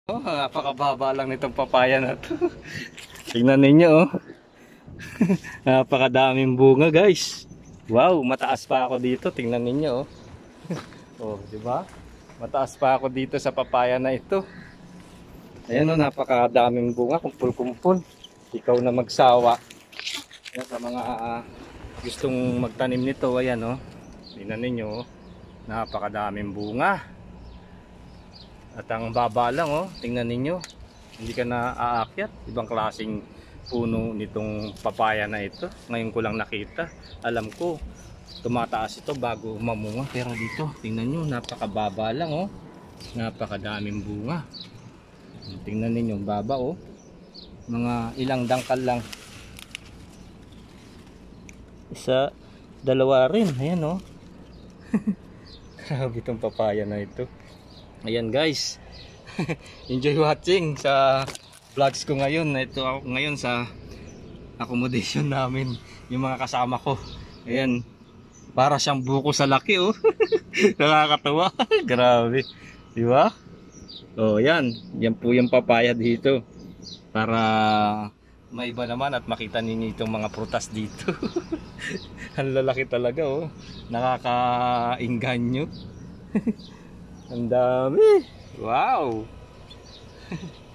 Oh, napakababa lang nitong papaya na to. Tingnan ninyo oh. Napakadaming bunga guys. Wow, mataas pa ako dito. Tingnan ninyo oh. Oh, di ba? Mataas pa ako dito sa papaya na ito. Ayan oh, napakadaming bunga, kumpul-kumpul. Ikaw na magsawa. Ayan, sa mga gustong magtanim nito, ayan oh. Tingnan ninyo oh. Napakadaming bunga. At ang baba lang oh, tingnan ninyo. Hindi ka na aakyat. Ibang klaseng puno nitong papaya na ito. Ngayon ko lang nakita. Alam ko, tumataas ito bago mamunga. Pero dito, tingnan nyo, napakababa lang oh. Napakadaming bunga. Tingnan ninyo, baba oh. Mga ilang dangkal lang. Isa, dalawa rin. Ayan oh. Grabe itong papaya na ito. Ayan guys. Enjoy watching sa vlogs ko ngayon. Ito ako ngayon sa accommodation namin. Yung mga kasama ko. Ayan. Para siyang buko sa laki oh. Nakakatawa. Grabe. Diba? Oh yan. Yan po yung papaya dito. Para maiba naman at makita ninyo itong mga prutas dito. Ang lalaki talaga oh. Nakakainganyo. Ang dami. Wow.